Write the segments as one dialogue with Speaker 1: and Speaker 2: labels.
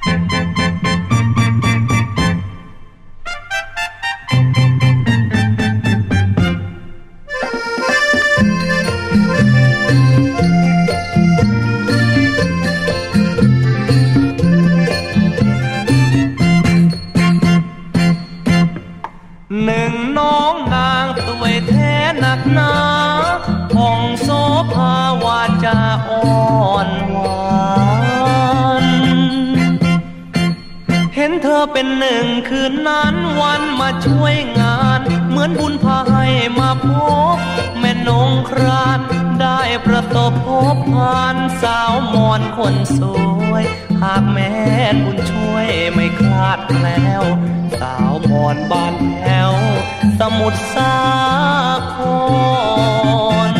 Speaker 1: หนึ่งน้องนางสวยแท้หนักหนาผ่องโสภาวาจาอ่อนหวานเห็นเธอเป็นหนึ่งคืนนั้นวันมาช่วยงานเหมือนบุญพาให้มาพบแม่นงครานได้ประสบพบผ่านสาวมอนคนสวยหากแม่นบุญช่วยไม่คลาดแคล้วสาวมอนบ้านแถวสมุทรสาคร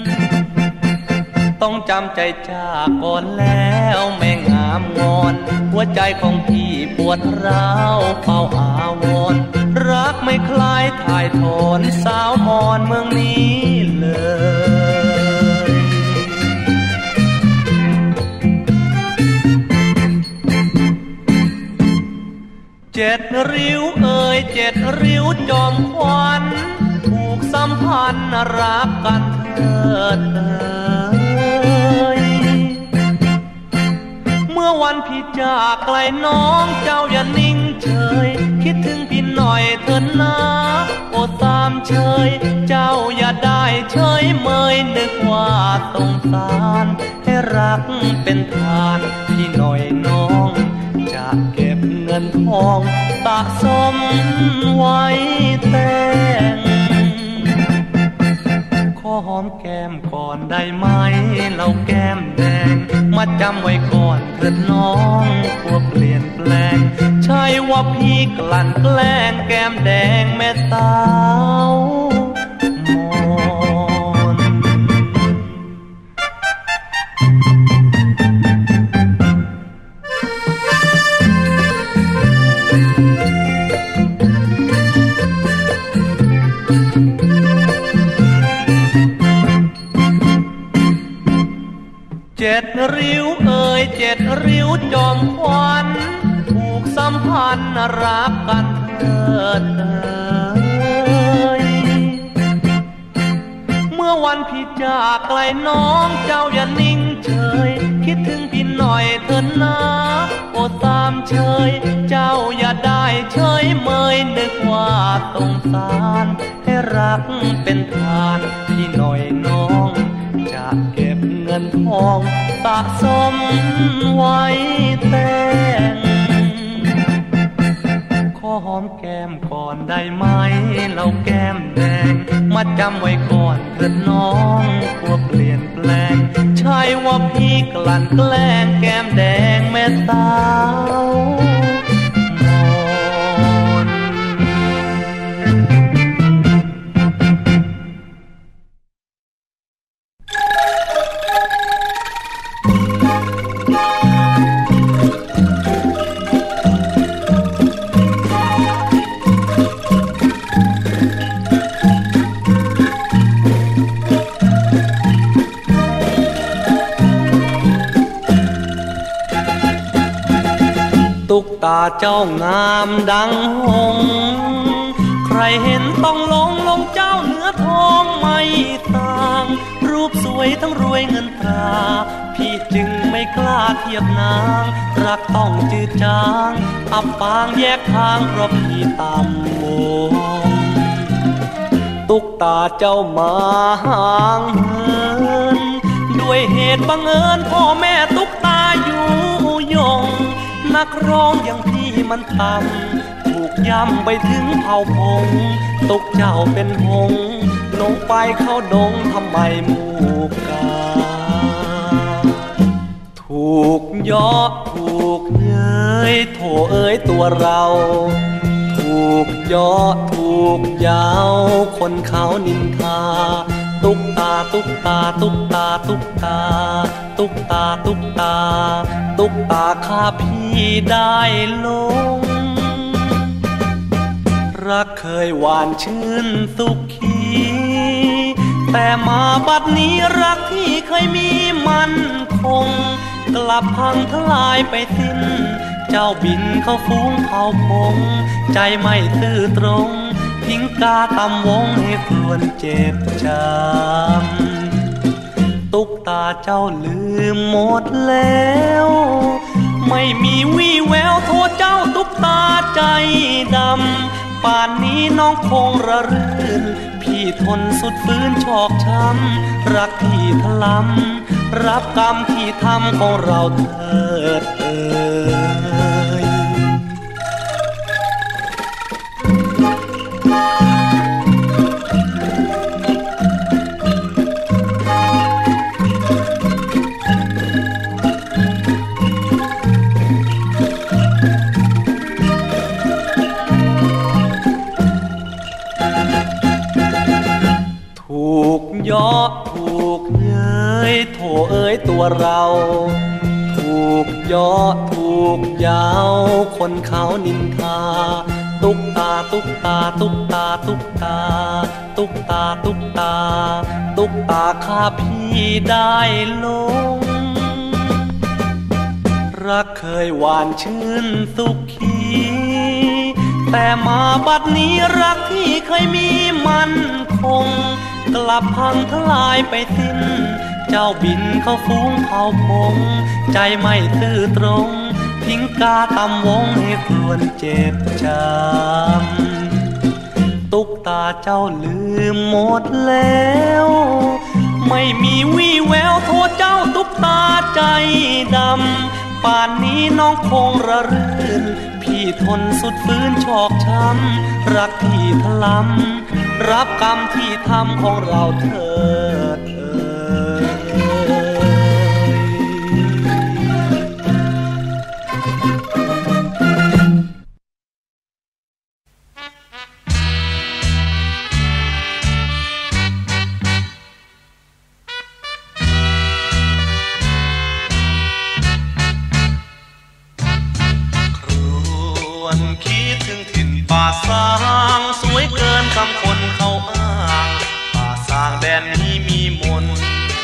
Speaker 1: ต้องจำใจจากก่อนแล้วแม่งามงอนหัวใจของพี่ปวดร้าวเฝ้าอาวรรักไม่คลายถ่ายถอนสาวมอนเมืองนี้เลยเจ็ดริ้วเอ่ยเจ็ดริ้วจอมขวัญผูกสัมพันธ์รักกันเถิดเมื่อวันพี่จากไกลน้องเจ้าอย่านิ่งเฉยคิดถึงพี่หน่อยเถิดนะโอ้ตามเฉยเจ้าอย่าได้เฉยเมยนึกว่าสงสารให้รักเป็นทานพี่หน่อยน้องจะเก็บเงินทองสะสมไว้แต่งขอหอมแก้มก่อนได้ไหมเราแก้มแดงมาจำไว้ก่อนเถิดน้องกลัวเปลี่ยนแปลงใช่ว่าพี่กลั่นแกล้งแก้มแดงแม่สาวมอนเจ็ดริ้วเอ่ยเจ็ดริ้วจอมขวัญผูกสัมพันธ์รักกันเถิดเมื่อวันพี่จากไกลน้องเจ้าอย่านิ่งเฉยคิดถึงพี่หน่อยเถิดนะโอ้ตามเฉยเจ้าอย่าได้เฉยเมยนึกว่าสงสารให้รักเป็นทานพี่หน่อยน้องจะเก็บเงินทองสะสมไว้แต่งขอหอมแก้มก่อนได้ไหมเราแก้มแดงมาจำไว้ก่อนเถิดน้องกลัวเปลี่ยนแปลงใช่ว่าพี่กลั่นแกล้งแก้มแดงแม่สาวตุ๊กตาเจ้างามดังหงใครเห็นต้องหลงเจ้าเนื้อทองไม่ต่างรูปสวยทั้งรวยเงินตราพี่จึงไม่กล้าเทียบนางรักต้องจืดจางอับปางแยกทางเพราะพี่ต่ำโมตุ๊กตาเจ้ามาห่างเหินด้วยเหตุบังเอิญพ่อแม่ตุ๊กตาอยู่ยงนักร้องอย่างพี่มันต่ำถูกย้ำไปถึงเผ่าพงตกเจ้าเป็นหงลงไปเข้าดงทำไมหมู่กาถูกย่อถูกเย้ยโถเอ้ยตัวเราถูกย่อถูกยาวคนเขานินทาตุ๊กตาตุ๊กตาตุ๊กตาตุ๊กตาตุ๊กตาตุ๊กตาตุ๊กตาข้าพี่ได้ลงรักเคยหวานชื่นสุขีแต่มาบัดนี้รักที่เคยมีมั่นคงกลับพังทลายไปสิ้นเจ้าบินเข้าฝูงเผ่าพงใจไม่ซื่อตรงทิ้งกาตำวงให้ครวญเจ็บช้ำตุ๊กตาเจ้าลืมหมดแล้วไม่มีวี่แววโทษเจ้าตุ๊กตาใจดำป่านนี้น้องคงระรื่นพี่ทนสุดฟื้นชอกช้ำรักที่ทะล้ำรับกรรมที่ทำของเราเถิดถูกย่อถูกเย้ยโถเอ้ยตัวเราถูกย่อถูกยาวคนเขานินทาตุ๊กตาตุ๊กตาตุ๊กตาตุ๊กตาตุ๊กตาตุ๊กตาตุ๊กตาข้าพี่ได้ลงรักเคยหวานชื่นสุขีแต่มาบัดนี้รักที่เคยมีมั่นคงกลับพังทลายไปสิ้นเจ้าบินเข้าฝูงเผ่าพงใจไม่ซื่อตรงทิ้งกาตำวงให้ครวญเจ็บช้ำตุ๊กตาเจ้าลืมหมดแล้วไม่มีวี่แววโทษเจ้าตุ๊กตาใจดำป่านนี้น้องคงระรื่นพี่ทนสุดฟื้นชอกช้ำรักที่ทะล้ำรับกรรมที่ทำของเราเถิดป่าสางสวยเกินคำคนเขาอ้างป่าสางแดนนี้มีมนต์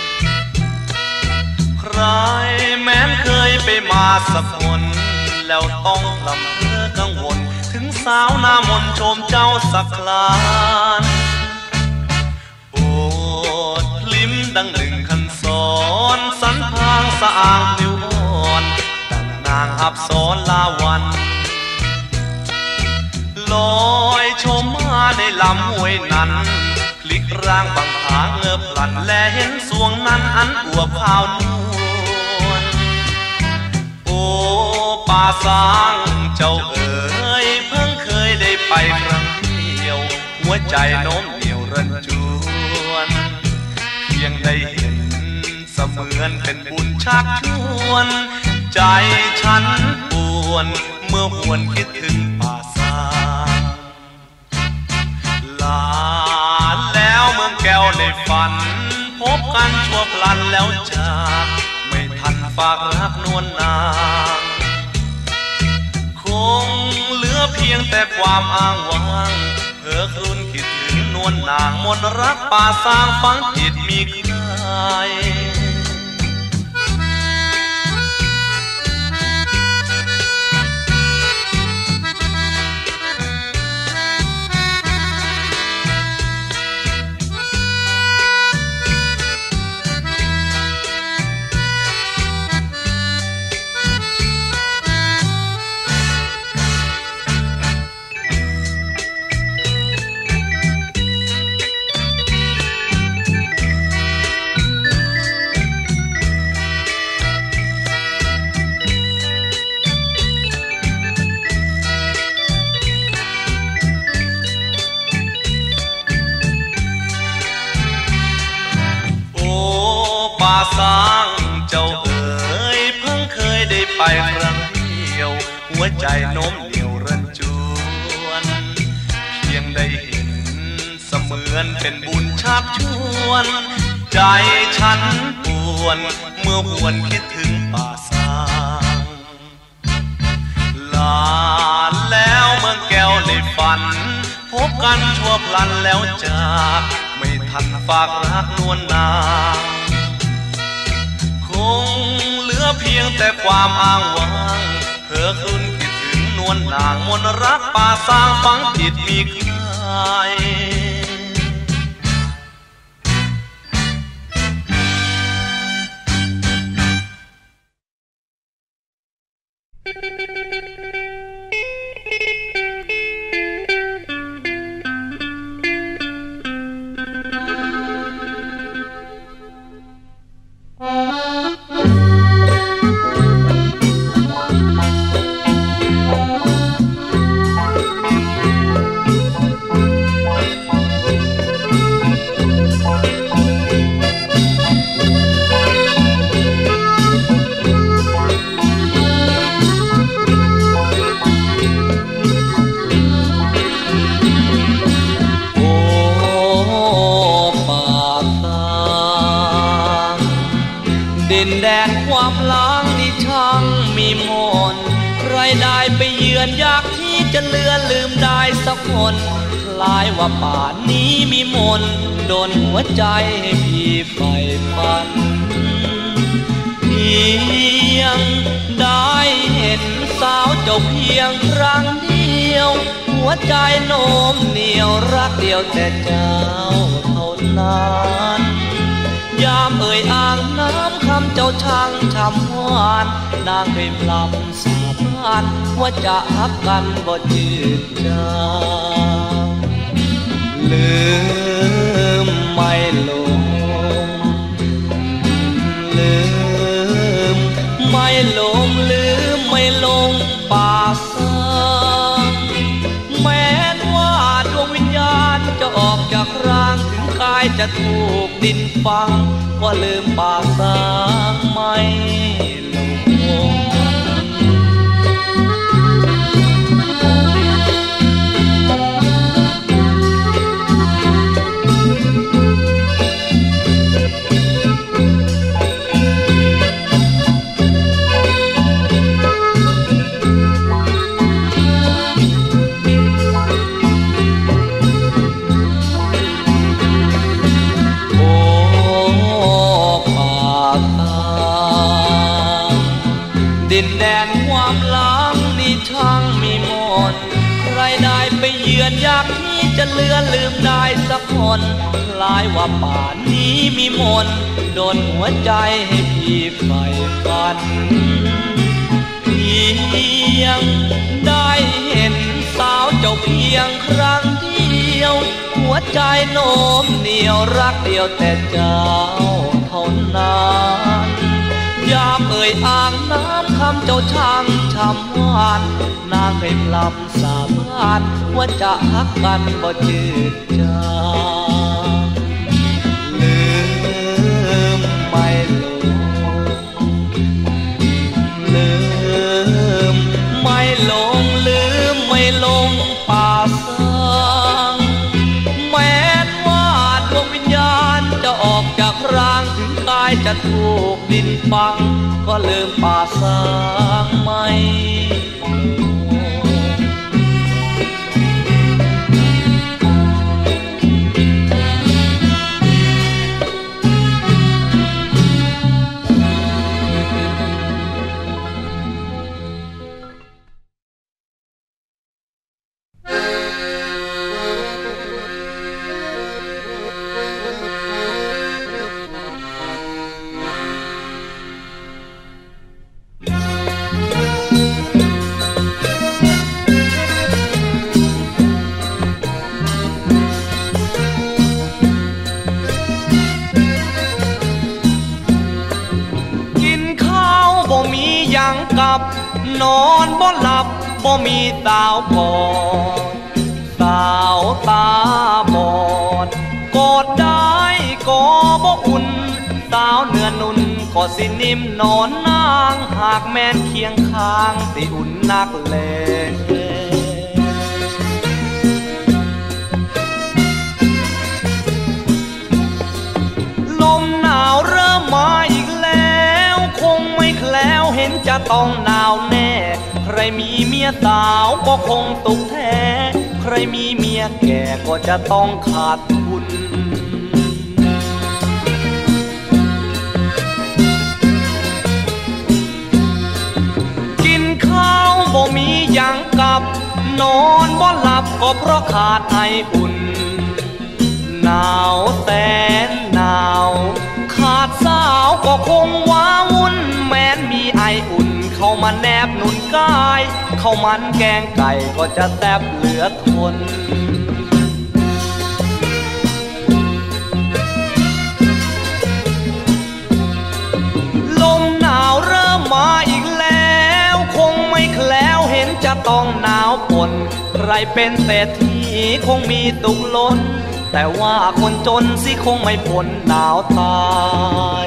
Speaker 1: ใครแม้นเคยไปมาสักคนแล้วต้องลำเพ้อกังวลถึงสาวหน้ามนต์ชมเจ้าสักคลานโอดลิ้มดังหนึ่งคันสอนสันพางสะอางผิวอ่อนดังนางอับสรลาวันลอยชมมาในลำห้วยนั้นพลิกร่างบางผาเงือบพลันและเห็นสวงนั้นอันอวบขาวนวลโอ้ป่าสางเจ้าเอ๋ยเพิ่งเคยได้ไปครั้งเดียวหัวใจโน้มเหนียวรันจวนเพียงได้เห็นเสมือนเป็นบุญชักชวนใจฉันปวนเมื่อหวนคิดถึงป่าลาแล้วเมืองแก้วในฝันพบกันชั่วพลันแล้วจากไม่ทันฝากรักนวลนางคงเหลือเพียงแต่ความอ้างว้างเพ้อครุ่นคิดถึงนวลนางมนต์รักป่าสางฝังจิตมีใครสางเจ้าเอ๋ยเพิ่งเคยได้ไปครั้งเดียวหัวใจโน้มเหนียวรันจวนเพียงได้เห็นเสมือนเป็นบุญชักชวนใจฉันปวนเมื่อหวนคิดถึงป่าสางลาแล้วเมืองแก้วในฝันพบกันชั่วพลันแล้วจากไม่ทันฝากรักนวลนางคงเหลือเพียงแต่ความอ้างว้างเพ้ออคืนคิดถึงนวลนางมนรักป่าสร้างฝังจิตมีใครความล้างนี่ช่างมีมนใครได้ไปเยือนอยากที่จะเลือนลืมได้สักคนคล้ายว่าป่านนี้มีมนโดนหัวใจให้พี่ใฝ่ฝันเพียงได้เห็นสาวเจ้าเพียงครั้งเดียวหัวใจโน้มเหนียวรักเดียวแต่เจ้าเท่านั้นยามเอ่ยอ่างน้ำคำเจ้าช่างช้ำหวานนางเคยพลำสาบานว่าจะฮักกันบ่จืดจางลืมไม่ลงลืมไม่ลงลืมไม่ลงป่าสางแม้นว่าดวงวิญญาณจะออกจากร่างถึงกายจะถูกดินฝังก็ลืมป่าสางไม่ลงดินแดนความล้างนี่ช่างมีมนใครได้ไปเยือนอยากที่จะเลือนลืมได้สักคนคล้ายว่าป่านนี้มีมนโดนหัวใจให้พี่ใฝ่ฝันเพียงได้เห็นสาวเจ้าเพียงครั้งเดียวหัวใจโน้มเหนียวรักเดียวแต่เจ้าเท่านั้นยามเอ่ยอ่างน้ำคำเจ้าช่างช้ำหวานนางเคยพลำสาบานว่าจะฮักกันบ่จืดจางลืมไม่ลงลืมไม่ลงลืมไม่ลงป่าสางแม้นว่าดวงวิญญาณจะออกจากร่างถึงกายจะถูกดินฝังก็ลืมป่าสางไม่กับนอนบ่หลับบ่มีสาวกอดสาวตาบอดกอดได้ก็บ่อุ่นสาวเนื้อนุ่นก็สินิ่มนอนนางหากแม่นเคียงข้างสิอุ่นนักแลลมหนาวเริ่มมาอีกแล้วคงไม่แคล้วเห็นจะต้องหนาวแน่ใครมีเมียสาวก็คงตกแท้ใครมีเมียแก่ก็จะต้องขาดทุนกินข้าวนอนบ่หลับก็เพราะขาดไออุ่นหนาวแสนหนาวขาดสาวก็คงว้าวุ่นแม้นมีไออุ่นเข้ามาแนบหนุนกายเข้ามันแกงไก่ก็จะแทบเหลือทนลมหนาวเริ่มมาอีกแล้วคงไม่แคล้วเห็นจะต้องหนาวปนใครเป็นเศรษฐีคงมีตุกล้นแต่ว่าคนจนสิคงไม่พ้นหนาวตาย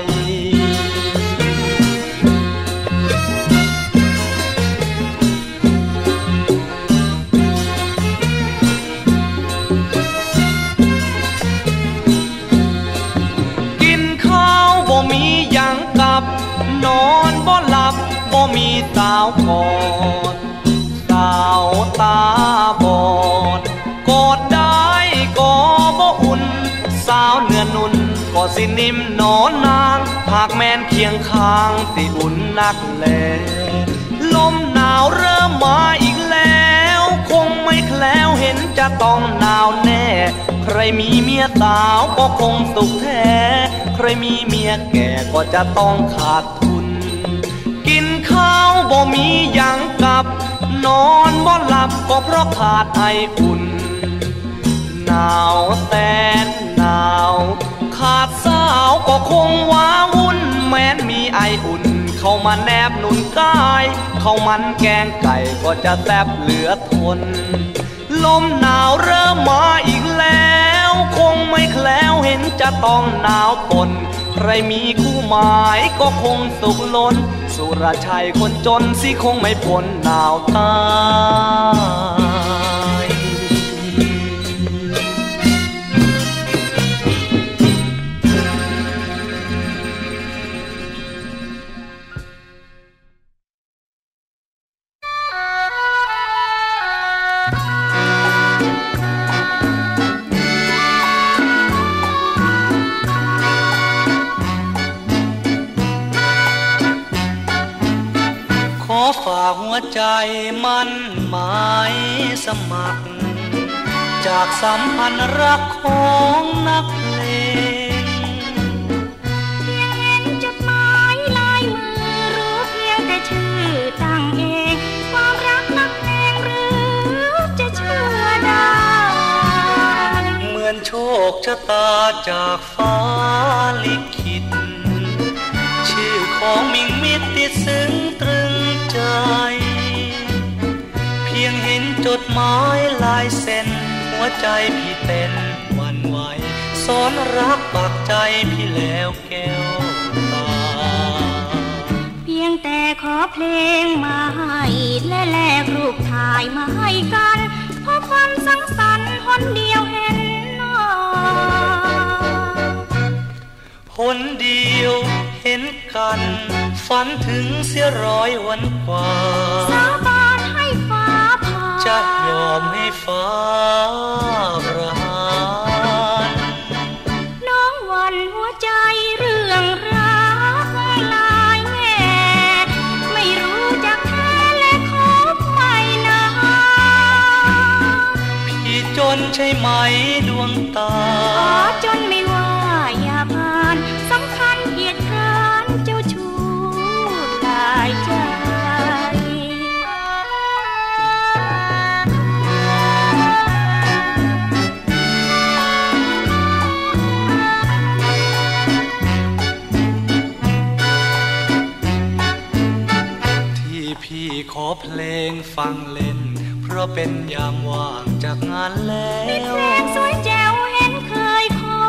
Speaker 1: กินข้าวบ่มีหยังกับนอนบ่หลับบ่มีสาวกอดสาวตาบอดกอดได้ก็บ่อุ่นสาวเนื้อนุ่นก็สินิ่มนอนนางหากแม่นเคียงข้างสิอุ่นนักแลลมหนาวเริ่มมาอีกแล้วคงไม่แคล้วเห็นจะต้องหนาวแน่ใครมีเมียสาวก็คงสุขแท้ใครมีเมียแก่ก็จะต้องขาดทุนกินข้าวบ่มีหยังกับนอนบ่หลับก็เพราะขาดไออุ่นหนาวแสนหนาวขาดสาวก็คงว้าวุ่นแม้นมีไออุ่นเข้ามาแนบหนุนกายเข้ามันแกงไก่ก็จะแทบเหลือทนลมหนาวเริ่มมาอีกแล้วคงไม่แคล้วเห็นจะต้องหนาวปนใครมีคู่หมายก็คงสุขล้นสุรชัยคนจนสิคงไม่พ้นหนาวตายฝากหัวใจมันหมายสมัครจากสัมพันธ์รักของนักเพลง
Speaker 2: เพียงเห็นจดหมายลายมือรู้เพียงแต่ชื่อตั้งเองความรักนักเพลงหรือจะเชื่อได้
Speaker 1: เหมือนโชคชะตาจากฟ้าลิขิตชื่อของมิ่งมิตรติดซึ้งตรึงใจเพียงเห็นจดหมายลายเซ็นหัวใจพี่เต้นหวั่นไหวสอนรักปักใจพี่แล้วแก้วตา
Speaker 2: เพียงแต่ขอเพลงมาให้และแลกรูปถ่ายมาให้กันพบวันสังสรรค์หนเดียวเห็นหน้า
Speaker 1: หนเดียวเห็นกันฝันถึงเสียร้อยวันกว่า
Speaker 2: สาบานให้ฟ้าผ่า
Speaker 1: จะยอมให้ฟ้าประหาร
Speaker 2: น้องหวั่นหัวใจเรื่องรักลายแง่ไม่รู้จักแท้และคบไม่นาน
Speaker 1: พี่จนใช่ไหมดวงตา
Speaker 2: จนไม่ว่าอย่าผ่านสำคัญเกียรติการเจ้าชู้ตายใจ
Speaker 1: ที่พี่ขอเพลงฟังเล่นเพราะเป็นยามว่างจากงานแล้ว
Speaker 2: มีเพลงสวยแจ๋วเห็นเคยขอ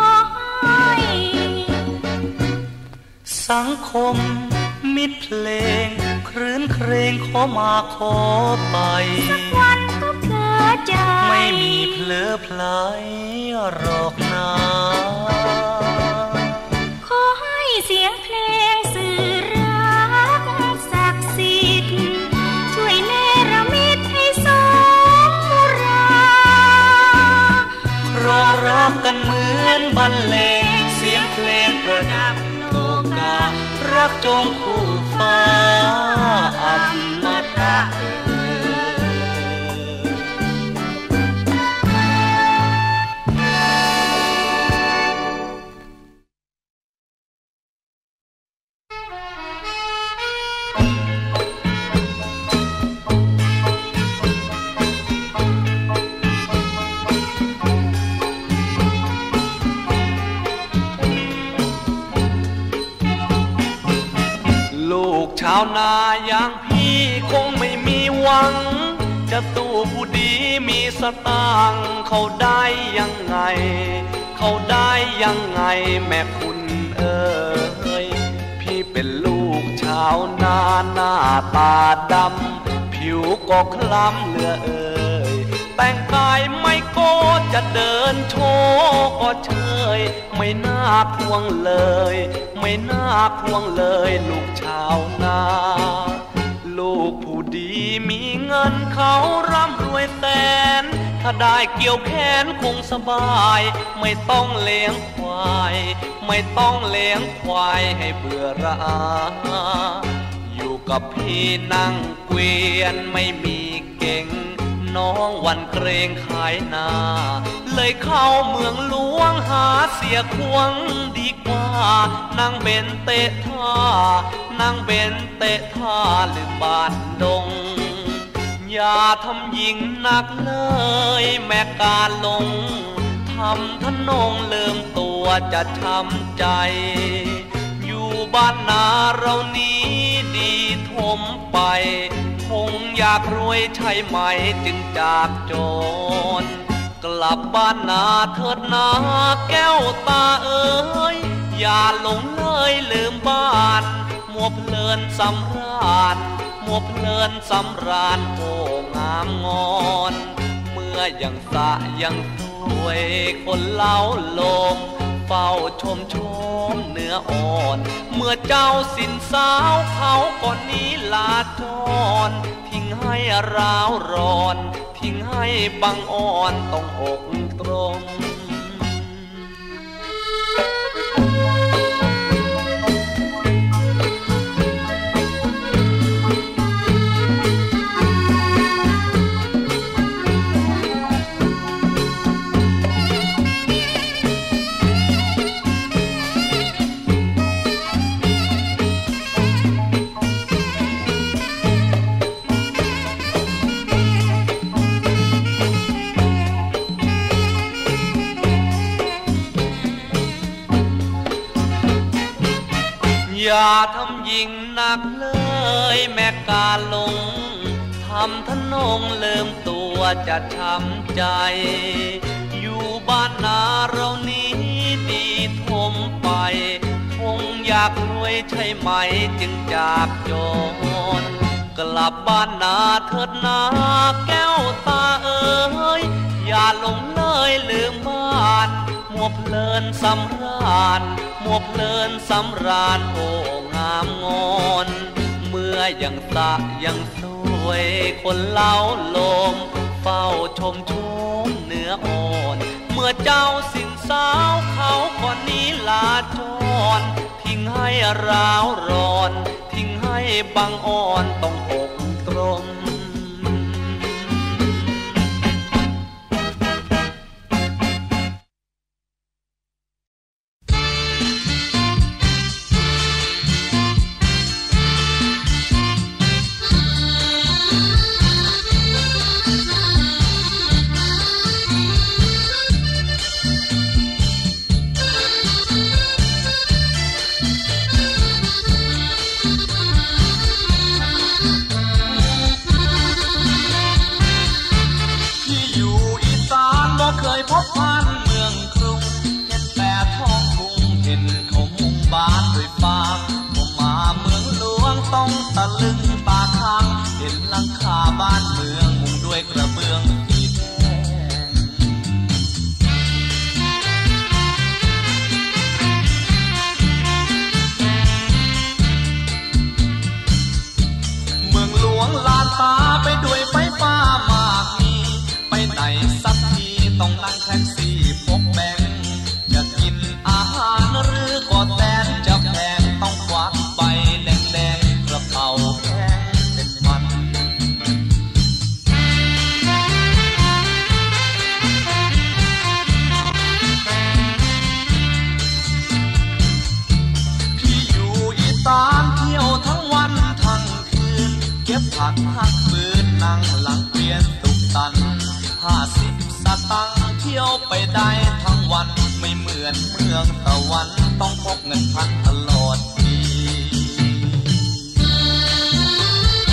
Speaker 1: สังคมมิตรเพลงครื้นเครงขอมาขอไป
Speaker 2: สักวันก็เผลอใจ
Speaker 1: ไม่มีเพลอพลายหรอกนะ
Speaker 2: ขอให้เสียงเพลงสื่อรักศักดิ์สิทธิ์ช่วยเนรมิตให้สมมุรา
Speaker 1: ครองรักกันเหมือนบรรเลงเสียงเพลงประดับโลการักจงคู่ฟ้าอมตะอย่างพี่คงไม่มีหวังจะสู้ผู้ดีมีสตางค์เขาได้ยังไงเขาได้ยังไงแม่คุณเอ๋ยพี่เป็นลูกชาวนาหน้าตาดำผิวก็คล้ำเหลือเอ๋ยแต่งกายไม่โก้จะเดินโชว์ก็เชยไม่น่าพวงเลยไม่น่าพวงเลยลูกชาวนาลูกผู้ดีมีเงินเขาร่ำรวยแสนถ้าได้เกี่ยวแขนคงสบายไม่ต้องเลี้ยงควายไม่ต้องเลี้ยงควายให้เบื่อราอยู่กับพี่นั่งเกวียนไม่มีเก่งน้องวันเกรงขายนาเลยเข้าเมืองหลวงหาเสียควงดีกว่านั่งเบนเตะท่านั่งเบนเตะท่าลืมบ้านดงอย่าทำหญิงนักเลยแม่การลงทำทะนงเริ่มตัวจะช้ำใจอยู่บ้านนาเรานี้ดีทมไปคงอยากรวยใช่ไหมจึงจากจนกลับบ้านนาเถิดนาแก้วตาเอ๋ยอย่าหลงเลยลืมบ้านมัวเพลินสำราญมัวเพลินสำราญโอ้งามงอนเมื่อยังสะยังสวยคนเล่าลมเฝ้าชมเนื้ออ่อนเมื่อเจ้าสินสาวเขาก่อนนี้ลาจรทิ้งให้ร้าวร้อนทิ้งให้บังอ่อนต้องอกตรงอย่าทำหญิงหนักเลยแม่กาลงทำทะนงเริ่มตัวจะช้ำใจอยู่บ้านนาเรานี้ดีทมไปคงอยากรวยใช่ไหมจึงจากจนกลับบ้านนาเถิดนาแก้วตาเอ๋ยอย่าหลงเลยลืมบ้านมัวเพลินสำราญมัวเพลินสำราญโอ้งามงอนเมื่อยังสะยังสวยคนเล่าลมเฝ้าชมเนื้ออ่อนเมื่อเจ้าสินสาวเขาก่อนนี้ลาจรทิ้งให้ร้าวร้อนทิ้งให้บังอ่อนต้องอกตรงเคยพบผ่านเมืองกรุงเห็นแต่ท้องทุ่งเห็นเขามุ่งบ้านด้วยฟางพอมาเมืองหลวงต้องตะลึงตาค้างเห็นหลังคาบ้านเมืองมุงด้วยกระเบื้องสีแดงเมืองหลวงลานตาไปด้วยไฟฟ้ามากมีไปไหนสักต้องนั่งแท็กซี่พกแบงจะกินอาหารหรือก็แตนจะแพงต้องควักใบแดงๆกระเป๋าแพงเป็นพันพี่อยู่อีสานเที่ยวทั้งวันทั้งคืนเก็บผักหักฟืนนั่งหลังเกวียนตุกตัน50 สตางค์เที่ยวไปได้ทั้งวันไม่เหมือนเมืองตะวันต้องพกเงินพันตลอดปี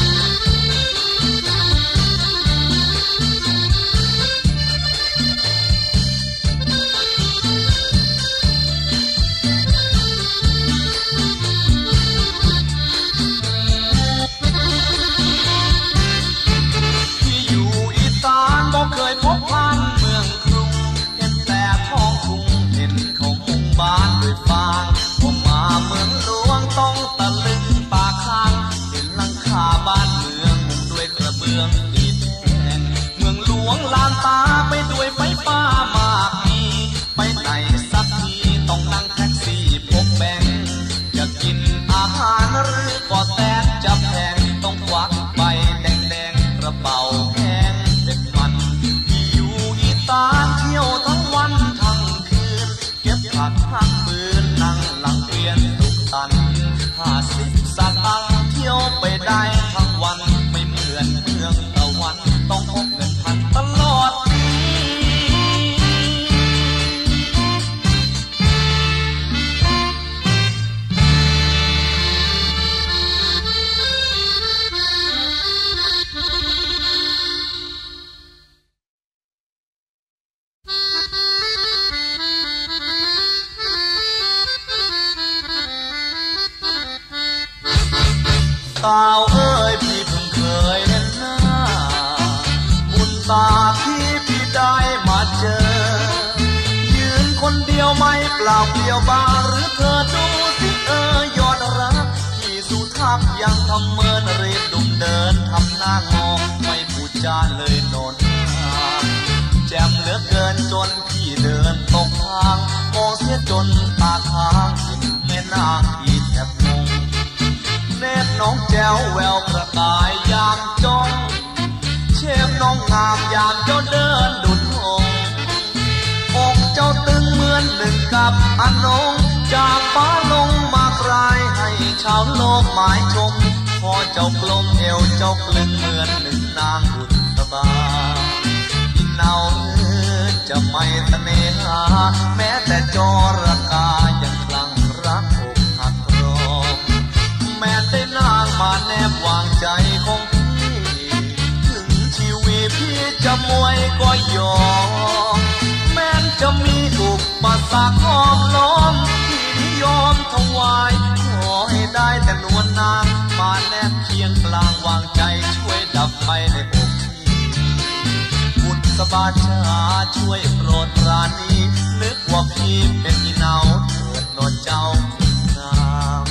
Speaker 3: องสีแดงเมืองหลวงลานตาไปด้วยไฟฟ้ามากมีไปไหนสักทีต้องนั่งแท็กซี่พกแบงจะกินอาหารหรือก็แตกจะแพงต้องควักใบแดงๆกระเป๋าแห้งเป็นมันที่อยู่อีสานเที่ยวทั้งวันทั้งคืนเก็บผักพักปืนนั่งหลังเกวียนตุกตัน50 สตางค์เที่ยวไปได้ทั้งวันไม่เหมือนเมืองตะวันต้องพกเงินพันตลอดสาวเอ้ยพี่เพิ่งเคยเห็นหน้าบุญตาที่พี่ได้มาเจอยืนคนเดียวไม่เปล่าเปลี่ยวบางหรือเธอดูสิยอดรักพี่สุทักยังทำเมินรีบดุมเดินทำหน้างอไม่พูดจาเลยโนนแจ่มเหลือเกินจนพี่เดินตกทางมองเสียจนตาค้างเห็นแม่นางพี่แทบงงเนตรน้องแจ๋วแววประกายยามจ้องเชฟน้องงามยามเจ้าเดินดุจหงอกเจ้าตึงเหมือนหนึ่งกับอนงจากฟ้าลงมากรายให้ชาวโลกหมายชมพอเจ้ากลมเอวเจ้ากลึงเหมือนหนึ่งนางบุษบาอินเอาจะไม่ตะเนหาแม้แต่จระกายังคลั่งรักอกหักรอแม้ได้นางมาแนบวางใจของพี่ถึงชีวิตพี่จะมวยก็ยอมแม้จะมีอุปสรรคห้อมล้อมพี่ยอมถวายขอให้ได้แต่นวลนางมาแนบเคียงกลางวางใจช่วยดับไฟในอกพี่บุญสบาชาช่วยโปรดปราณีนึกว่าพี่เป็นอีเหนาเถิดนอนเจ้างาม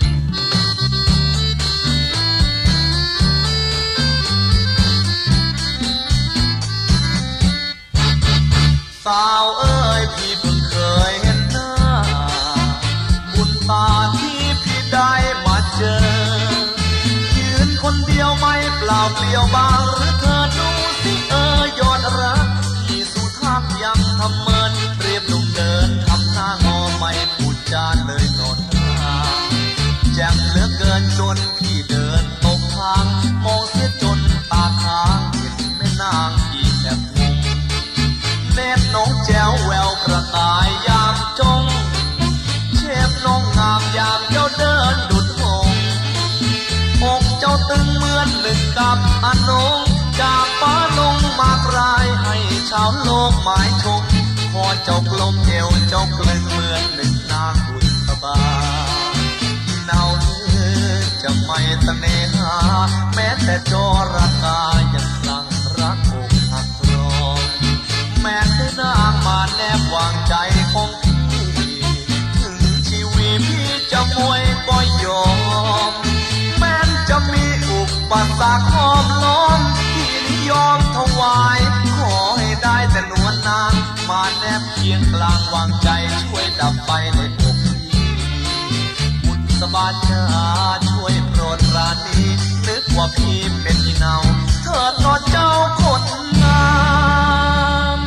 Speaker 3: สาวเอ้ยพี่เพิ่งเคยเห็นหน้าบุญตาที่พี่ได้มาเจอยืนคนเดียวไม่เปล่าเปลี่ยวบางหรือเธอดูสิยอดรักพี่สุทักยังทำเมินเรียบหนุ่มเดินทำหน้างอไม่พูดจาเลยโนนแจ่มเหลือเกินจนพี่เดินตกทางมองเสียจนตาค้างเห็นแม่นางพี่แทบงงเนตรน้องแจ๋วแววประกายยามจ้องเชฟน้องงามยามเจ้าเดินดุจหงอกเจ้าตึงเหมือนหนึ่งกับอนงจากฟ้าลงมากรายให้ชาวโลกหมายชมพอเจ้ากลมเอวเจ้ากลึงเหมือนหนึ่งนางบุษบาเนาจะไม่ตะเนหาแม้แต่จระกายังคลั่งรักอกหักรอแม้ได้นางมาแนบวางใจของพี่ถึงชีวิตพี่จะมวยก็ยอมแม้จะมีอุปสรรคห้อมล้อมพี่นิยอมถวายขอให้ได้แต่นวลนางมาแนบเคียงกลางวางใจช่วยดับไฟในอกพี่บุญสบาชาช่วยโปรดปราณีนึกว่าพี่เป็นอีเหนาเถิดนอเจ้าคนงาม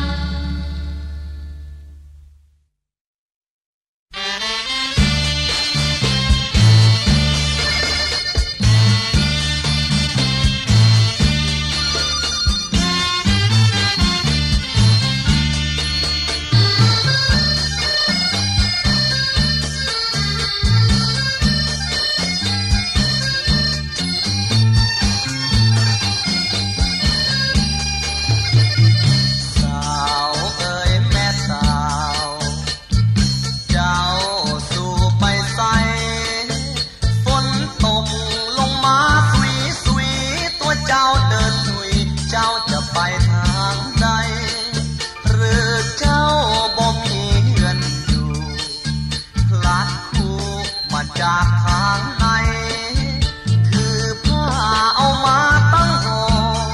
Speaker 3: จากทางไหนถือผ้าเอามาตั้งห่อ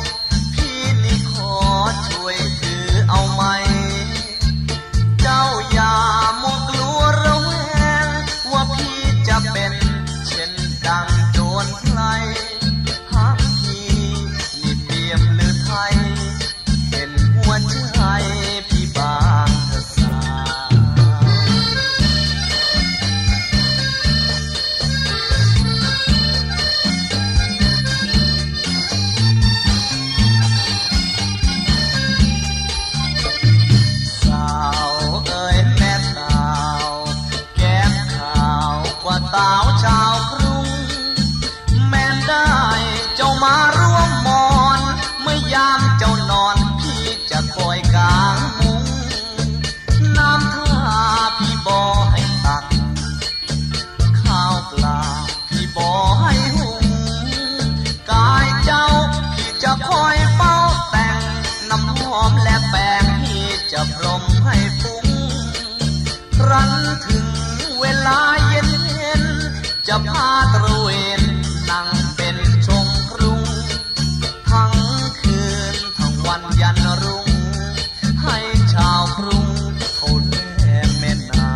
Speaker 3: ร่วมมอนเมื่อยามเจ้านอนพี่จะคอยกางมุ้งน้ำท่าพี่บ่ให้ตักข้าวปลาพี่บ่ให้หุงกายเจ้าพี่จะคอยเฝ้าแต่งน้ำหอมและแป้งพี่จะพรมให้ฟุ้งครั้นถึงเวลาเย็นจะพาตระเวนนั่งเป็นชมกรุงทั้งคืนทั้งวันยันรุ่งให้ชาวกรุงเขาแนมแม่นา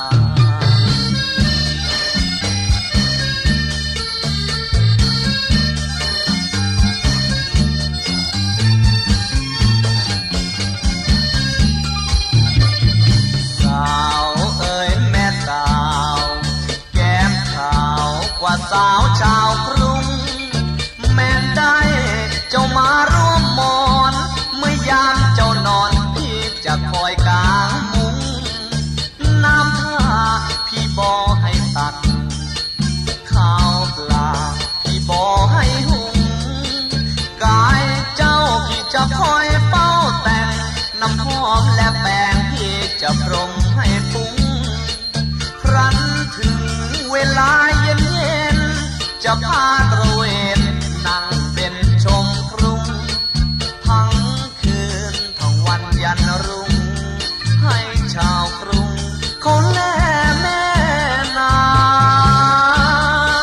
Speaker 3: สาวเอ๋ยแม่สาวแก้มขาวกว่าสาวชาวกรุงแม่ได้เจ้ามาร่วมมอนเมื่อยามเจ้านอนพี่จะคอยกางมุ้งน้ำท่าพี่บ่ให้ตักข้าวปลาพี่บ่ให้หุงกายเจ้าพี่จะคอยเฝ้าแต่งน้ำหอมและแป้งพี่จะพรมให้ฟุ้งครั้นถึงเวลาเย็นจะพาตระเวนนั่งเป็นชมกรุงทั้งคืนทั้งวันยันรุ่งให้ชาวกรุงเขาแลแม่นาง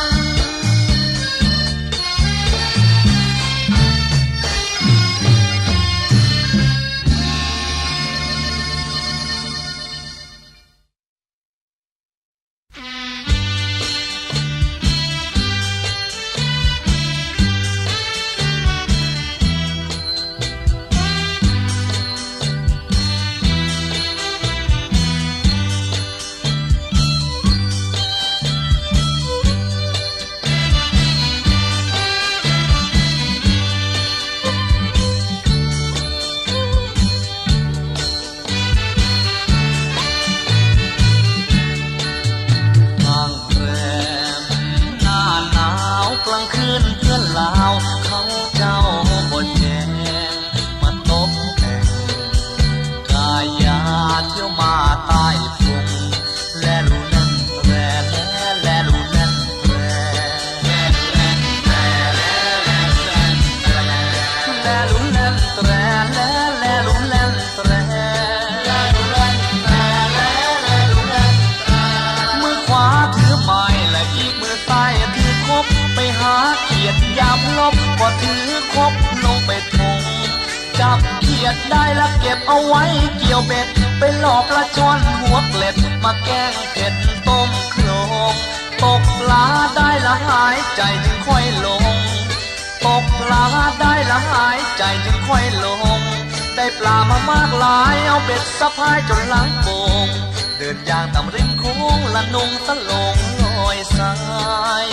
Speaker 3: กลางคืนเพื่อนลาวเขาเจ้าบ่แจงมาตบแต่งกายาเที่ยวมาใต้ฝุ่งแลลูนั่นแตรแลลูนั่นแตรแลลูนั่นแตรแลลูนั่นแตรมือขวาถือไม้และอีกมือซ้ายถือคบไปหาเขียดยามลบก็ถือคบลงไปทงจับเขียดได้แล้วเก็บเอาไว้เกี่ยวเบ็ดไปหลอกปลาช่อนหัวเกล็ดมาแกงเผ็ดต้มโครงตกปลาได้ละหายใจจึงค่อยลงตกปลาได้ละหายใจจึงค่อยลงได้ปลามามากหลายเอาเบ็ดสะพายจนหลังโป่งเดินย่างตามริมโค้งละนุ่งสลงลอยสาย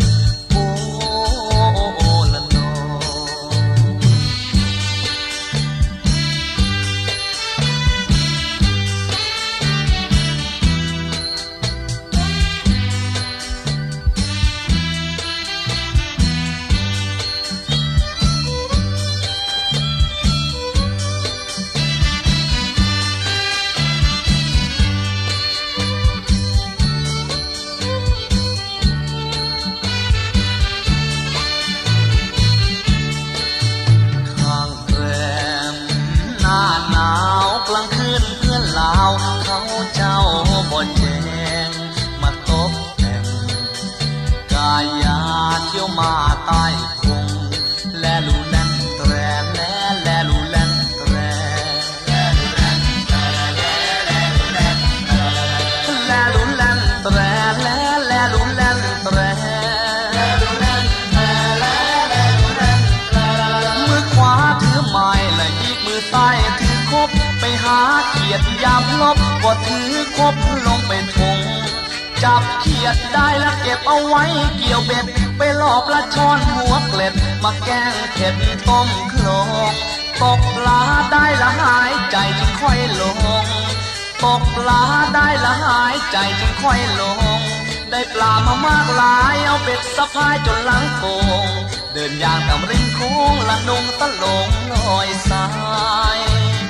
Speaker 3: เขาเจ้าบ่แจงมาตบแต่งกายาเที่ยวมาใต้คงแลลูแล่นแตรแลลูแล่นแตรแลลูแล่นแตรแลลูแล่นแตรแลลูแล่นแตรแลลูแล่นแตรแลลูแล่นแตรแลลูแล่นแตรมือขวาถือไม้และอีกมือซ้ายถือคบไปหาเขียดยามลบก็ถือคบลงไปทงจับเขียดได้แล้วเก็บเอาไว้เกี่ยวเบ็ดไปหลอกปลาช่อนหัวเกล็ดมาแกงเผ็ดต้มโครงตกปลาได้ละหายใจจึงค่อยลงตกปลาได้ละหายใจจึงค่อยลงได้ปลามามากหลายเอาเบ็ดสะพายจนหลังโป่งดินอย่างตามริมโค้งละนงตะลงลอยสาย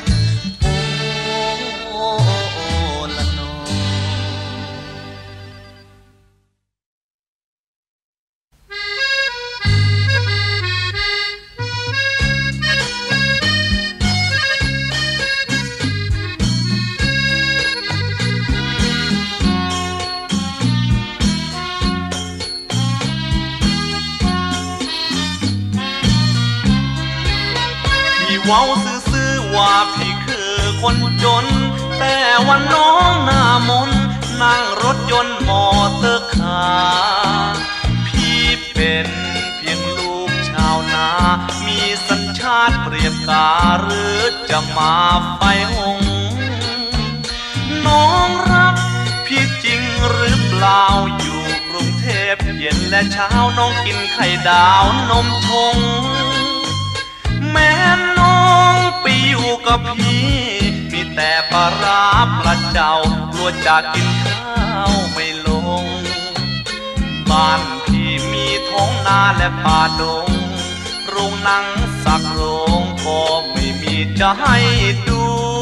Speaker 3: โอ้ละนง
Speaker 1: เว้าซื่อๆว่าพี่คือคนจนแต่วันน้องหน้ามนนั่งรถยนต์มอเตอร์คาร์พี่เป็นเพียงลูกชาวนามีสัญชาติเปรียบกาหรือจะมาไฟหงน้องรักพี่จริงหรือเปล่าอยู่กรุงเทพเย็นและเช้าน้องกินไข่ดาวนมชงแม่น้องไปอยู่กับพี่มีแต่ปลาร้าปลาเจ้ากลัวจะกินข้าวไม่ลงบ้านพี่มีท้องนาและป่าดงโรงหนังสักโรงก็ไม่มีจะให้ดู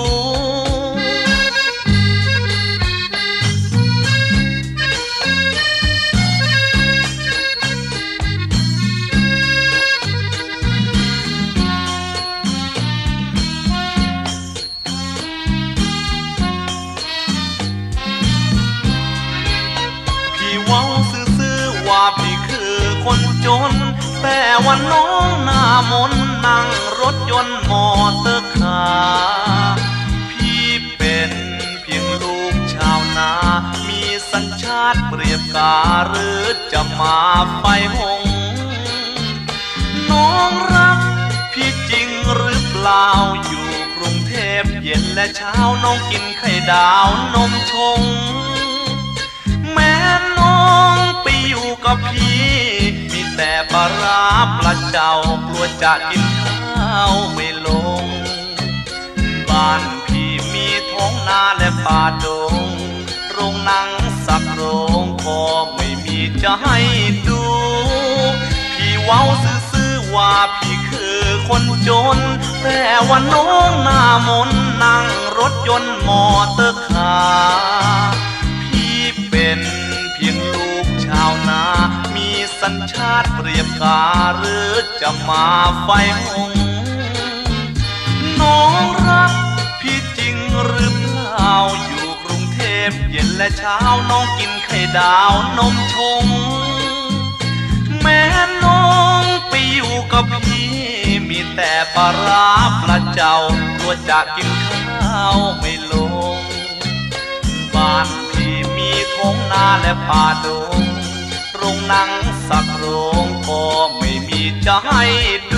Speaker 1: พี่คือคนจนแต่วันน้องหน้ามนนั่งรถยนต์มอเตอร์คาร์พี่เป็นเพียงลูกชาวนามีสัญชาติเปรียบกาหรือจะมาไฟหงน้องรักพี่จริงหรือเปล่าอยู่กรุงเทพเย็นและเช้าน้องกินไข่ดาวนมชงแม่น้องไปอยู่กับพี่มีแต่ปลาร้าปลาเจ้ากลัวจะกินข้าวไม่ลงบ้านพี่มีท้องนาและป่าดงโรงหนังสักโรงก็ไม่มีจะให้ดูพี่เว้าซื่อๆว่าพี่คือคนจนแต่วันน้องหน้ามนนั่งรถยนต์มอเตอร์คาร์พี่เป็นเพียงลูกชาวนามีสัญชาติเปรียบกาหรือจะมาไฟหงน้องรักพี่จริงหรือเปล่าอยู่กรุงเทพเย็นและเช้าน้องกินไข่ดาวนมชงแม่น้องไปอยู่กับพี่มีแต่ปลาร้าปลาเจ้ากลัวจะกินข้าวไม่ลงบ้านพี่มีท้องนาและป่าดงโรงหนังสักโรงก็ไม่มีจะให้ดู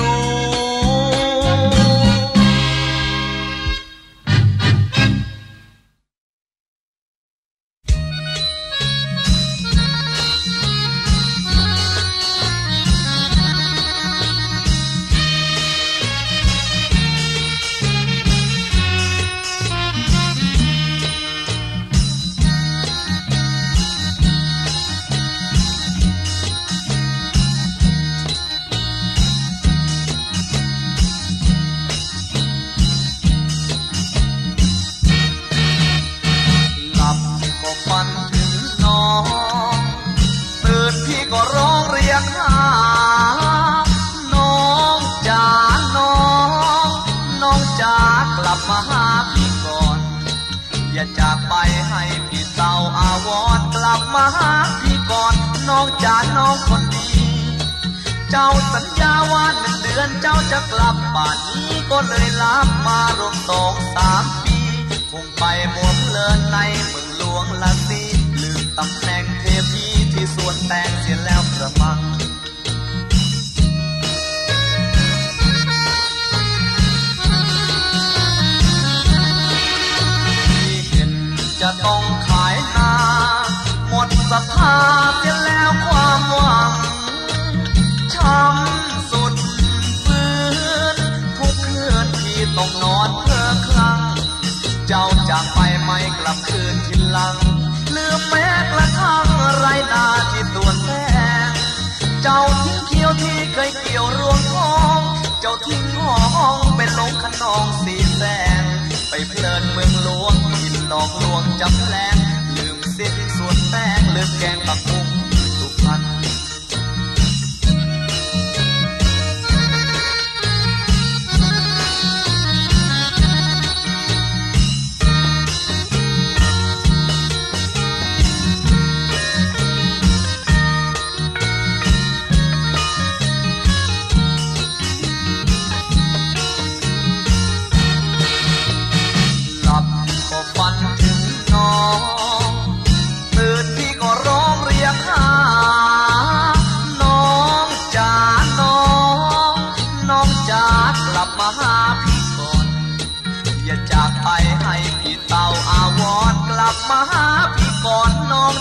Speaker 3: มาหาพี่ก่อนอย่าจากไปให้พี่เศร้าอาวรกลับมาหาพี่ก่อนน้องจ๋าน้องคนดีเจ้าสัญญาว่า1 เดือนเจ้าจะกลับป่านนี้ก็เลยลับมารวม2-3 ปีคงไปมัวเพลินในเมืองหลวงละสิลืมตำแหน่งเทพีที่สวนแตงเสียแล้วกระมังจะต้องขายนาหมดศรัทธาเสียแล้วความหวังช้ำสุดฟื้นทุกคืนที่ต้องนอนเพ้อคลั่งเจ้าจากไปไม่กลับคืนทีหลังลืมแม้กระทั่งไรนาที่สวนแตง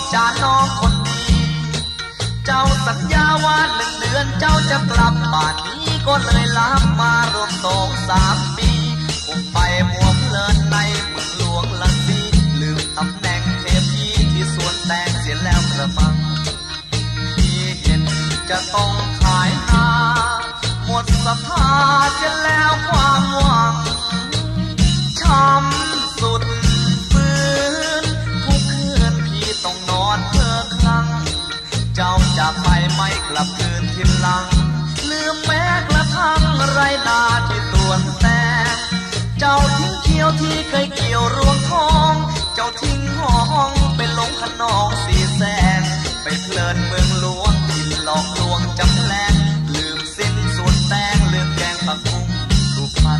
Speaker 3: จ้าน้องคนดีเจ้าสัญญาว่า1 เดือนเจ้าจะกลับบ้านนี้ก็เลยลามารวม2-3 ปีคงไปมัวเพลินในเมืองหลวงลังสีลืมตำแหน่งเทพีที่สวนแตงเสียแล้วกระมังที่เห็นจะต้องขายนาหมดสภาเสียแล้วความหวังช้ำสุดฝืนทุกคืนพี่ต้องนอนเพ้อคลั่งเจ้าจะไปไม่กลับคืนทินหลังลืมแม้กระทั่งไรนาที่สวนแตงเจ้าทิ้งเขียวที่เคยเกี่ยวรวงทองเจ้าทิ้งห้องไปลงขนองสีแสงไปเพลินเมืองหลวงที่หลอกลวงจำแรงลืมสิ้นสวนแตงลืมแกงผักบุ้งสุพรรณ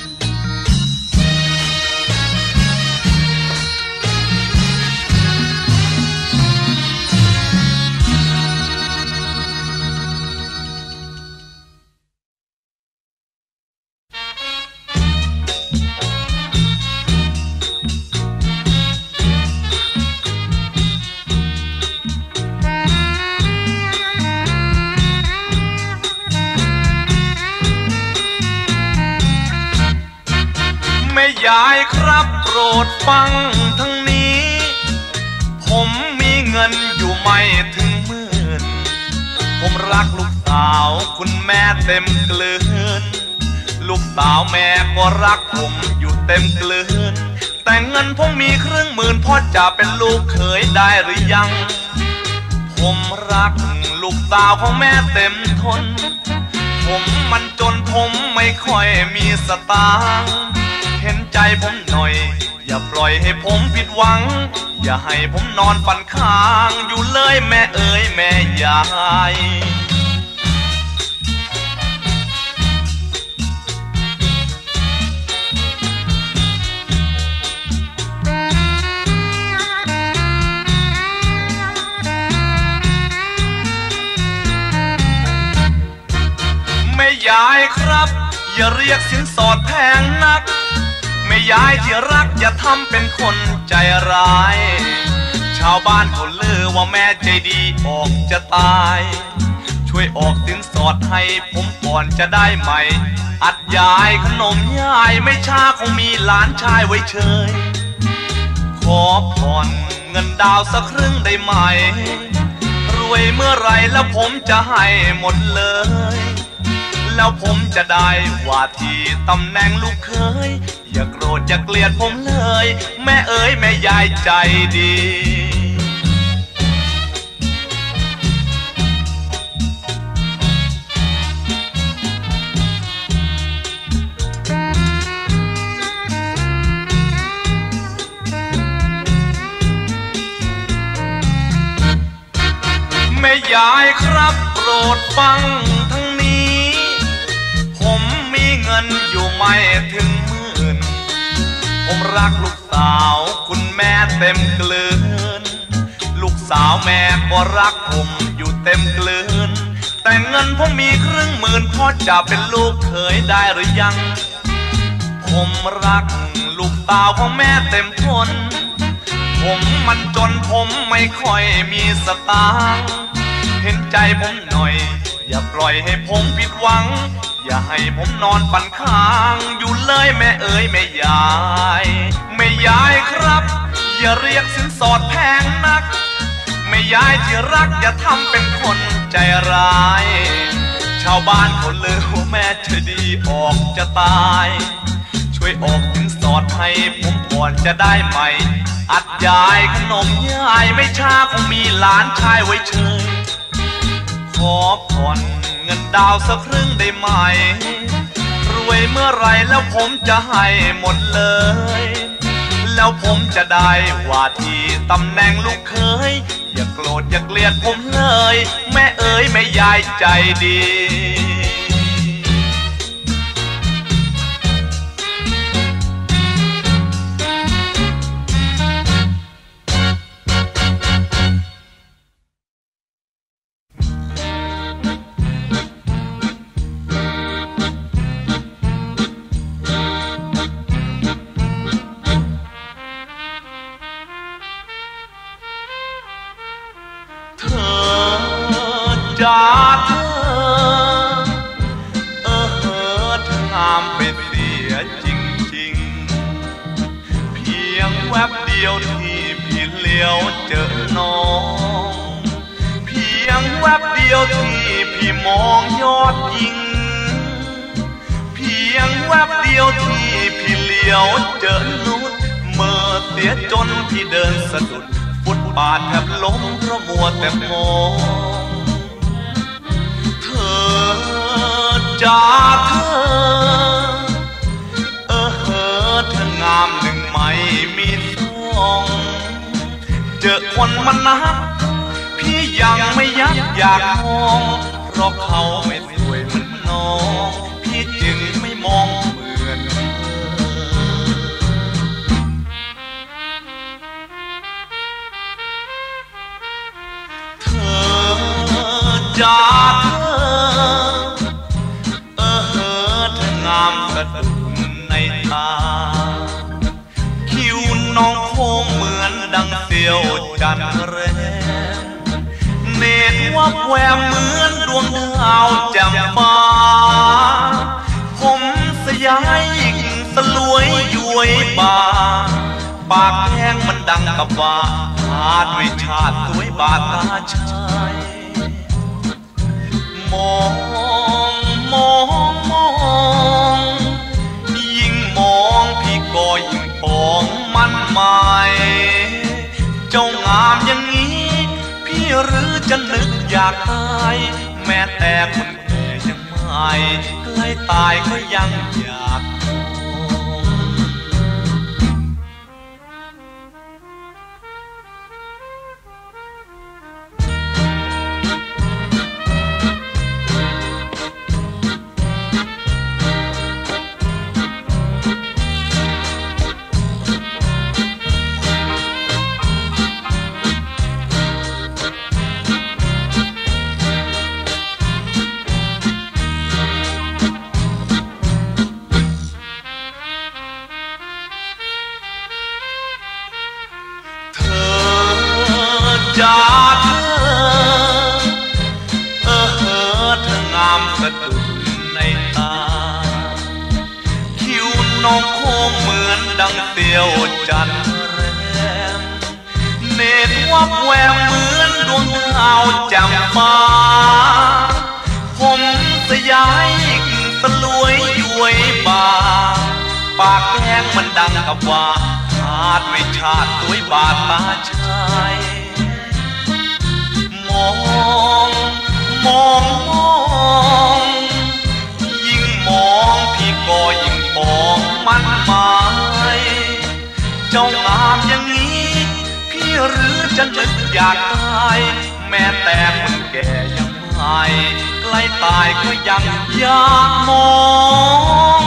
Speaker 1: ยายครับโปรดฟังทั้งนี้ผมมีเงินอยู่ไม่ถึง10,000ผมรักลูกสาวคุณแม่เต็มเกลือนลูกสาวแม่ก็รักผมอยู่เต็มเกลือนแต่เงินผมมี10,000พ่อจะเป็นลูกเขยได้หรือยังผมรักลูกสาวของแม่เต็มทนผมมันจนผมไม่ค่อยมีสตางค์เห็นใจผมหน่อยอย่าปล่อยให้ผมผิดหวังอย่าให้ผมนอนฝันค้างอยู่เลยแม่เอ๋ยแม่ยายแม่ยายครับอย่าเรียกสินสอดแพงนักแม่ยายที่รักอย่าทำเป็นคนใจร้ายชาวบ้านเขาลือว่าแม่ใจดีออกจะตายช่วยออกสินสอดให้ผมก่อนจะได้ไหมอัดยายขนมยายไม่ช้าคงมีหลานชายไว้เชยขอผ่อนเงินดาวสักครึ่งได้ไหมรวยเมื่อไรแล้วผมจะให้หมดเลยแล้วผมจะได้ว่าที่ตำแหน่งลูกเคยอย่าโกรธอย่าเกลียดผมเลยแม่เอ๋ยแม่ยายใจดีแม่ยายครับโปรดฟังทั้งนี้ผมมีเงินอยู่ไม่ถึง10,000ผมรักลูกสาวคุณแม่เต็มเกลือนลูกสาวแม่ก็รักผมอยู่เต็มเกลือนแต่เงินผมมี10,000พ่อจะเป็นลูกเขยได้หรือยังผมรักลูกสาวของแม่เต็มทนผมมันจนผมไม่ค่อยมีสตางค์เห็นใจผมหน่อยอย่าปล่อยให้ผมผิดหวังอย่าให้ผมนอนฝันค้างอยู่เลยแม่เอ๋ยแม่ยายแม่ยายครับอย่าเรียกสินสอดแพงนักแม่ยายที่รักอย่าทำเป็นคนใจร้ายชาวบ้านเขาลือว่าแม่เธอดีออกจะตายช่วยออกสินสอดให้ผมก่อนจะได้ไหมอัดยายขนมยายไม่ช้าคงมีหลานชายไว้เชยขอผ่อนเงินดาวสักครึ่งได้ไหมรวยเมื่อไรแล้วผมจะให้หมดเลยแล้วผมจะได้ว่าที่ตำแหน่งลูกเคยอย่าโกรธอย่าเกลียดผมเลยแม่เอ๋ยแม่ยายใจดี
Speaker 2: เ
Speaker 3: งามไปเสียจริงๆเพียงแวบเดียวที่พี่เลี้ยวเจอน้องเพียงแวบเดียวที่พี่มองยอดยิงเพียงแวบเดียวที่พี่เลี้ยวเจอนุชเมื่อเสียจนพี่เดินสะดุดฟุตบาทแทบล้มเพราะมัวแต่มองเธอจากเธอเงามหนึ่งไม่มีสองเจอคนมันนักพี่ยังไม่ยักอยากมองเพราะเขาไม่สวยเหมือนน้องพี่จึงไม่มองเหมือนเธอจากเธองามสะดุดในตาคิ้วน้องโค้งเหมือนดังเสียวจันทร์แรมเนตรวับแววเหมือนดวงดาวแจ่มฟ้าผมสยายยิ่งสลวยย้วยบ่าปากแห้งมันดังกับว่าอาจวิชาติสวยบาดตาชายมองยิ่งมองพี่ก็ยิ่งปองมันหมายเจ้างามอย่างนี้พี่หรือจะนึกอยากตายแม้แต่คนแก่ยังไม่ใกล้ตายก็ยังอยากจากเธองามสะดุดในตาคิ้วน้องโค้งเหมือนดังเสียวจันทร์แรมเนตรวับแววเหมือนดวงดาวแจ่มฟ้าผมสยายยิ่งสลวยย้วยบ่าปากแห้งมันดังกับว่าอาจวิชาติสวยบาดตาชายมองยิ่งมองพี่ก็ยิ่งปองมันหมายเจ้างามอย่างนี้พี่หรือจะนึกอยากตายแม้แต่คนแก่ยังไม่ใกล้ตายก็ยังอยากมอง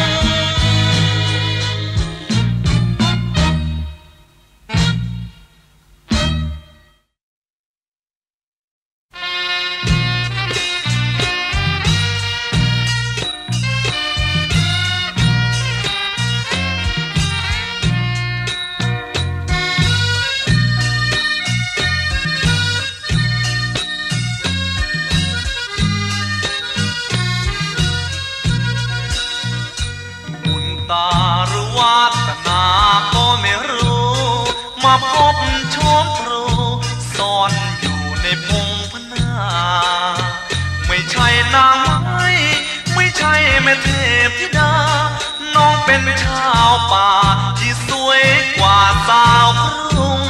Speaker 3: หรือวาสนาก็ไม่รู้มาพบโชมพรูซ่อนอยู่ในพงพนาไม่ใช่นางไม้ไม่ใช่แม่เทพธิดาน้องเป็นชาวป่าที่สวยกว่าสาวกรุง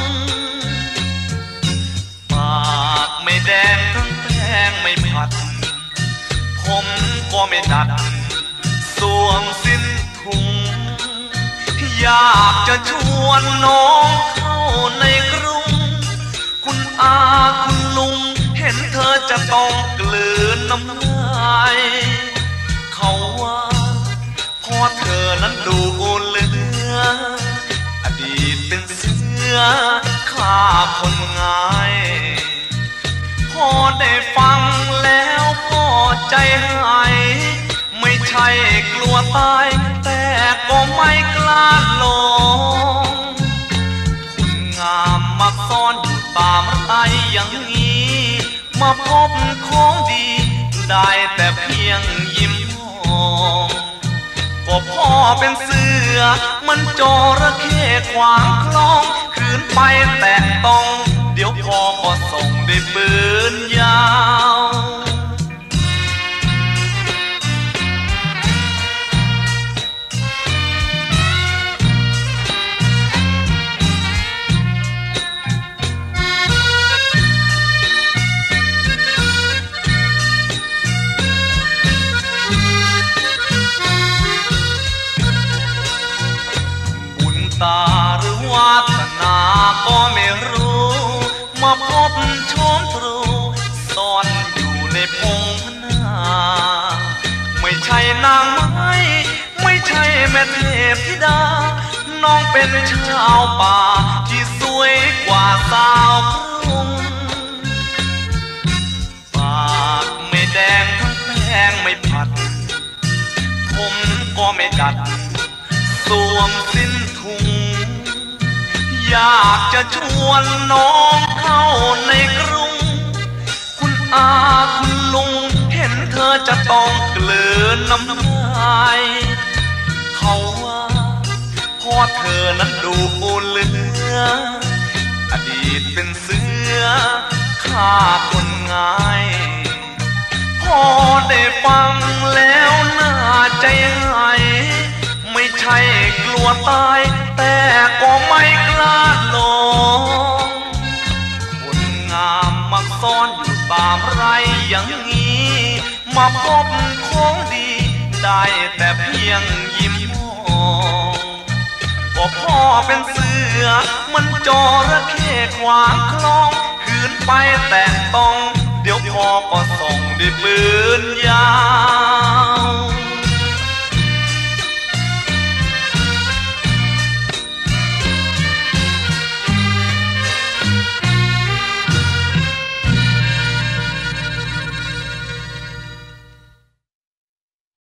Speaker 3: ปากไม่แดงทั้งแป้งไม่ผัดผมก็ไม่ดัดสวมสิ้นถุงอยากจะชวนน้องเข้าในกรุงคุณอาคุณลุงเห็นเธอจะต้องกลืนน้ำลายเขาว่าพ่อเธอนั้นดูเหลืออดีตเป็นเสือฆ่าคนง่ายพอได้ฟังแล้วก็ใจหายไม่ใช่กลัวตายแต่ก็ไม่กล้าลงคุณงามมาซ่อนอยู่ป่ามันไตอย่างนี้มาพบของดีได้แต่เพียงยิ้มมองเป็นเสือมันจระเข้ขวางคลองขืนไปแตะต้องเดี๋ยวพ่อก็ส่งด้วยปืนยาวตาหรือวาสนาก็ไม่รู้มาพบโฉมตรูซ่อนอยู่ในพงพนาไม่ใช่นางไม้ไม่ใช่แม่เทพธิดาน้องเป็นชาวป่าที่สวยกว่าสาวกรุงปากไม่แดงทั้งแป้งไม่ผัดผมก็ไม่กัดสวมสิ้นทุงอยากจะชวนน้องเข้าในกรุงคุณอาคุณลุงเห็นเธอจะต้องเกลือน้ำลายเขาว่าพ่อเธอนั้นดูเหลืออดีตเป็นเสือฆ่าคนง่ายพอได้ฟังแล้วน่าใจหายไม่ใช่กลัวตายแต่ก็ไม่กล้าลงคนงามมักซ่อนอยู่ตามไรอย่างนี้มาพบของดีได้แต่เพียงยิ้มมองก็พ่อเป็นเสือมันจระเข้ขวางคลองขืนไปแต่ต้องเดี๋ยวพ่อก็ส่งด้วยปืนยาว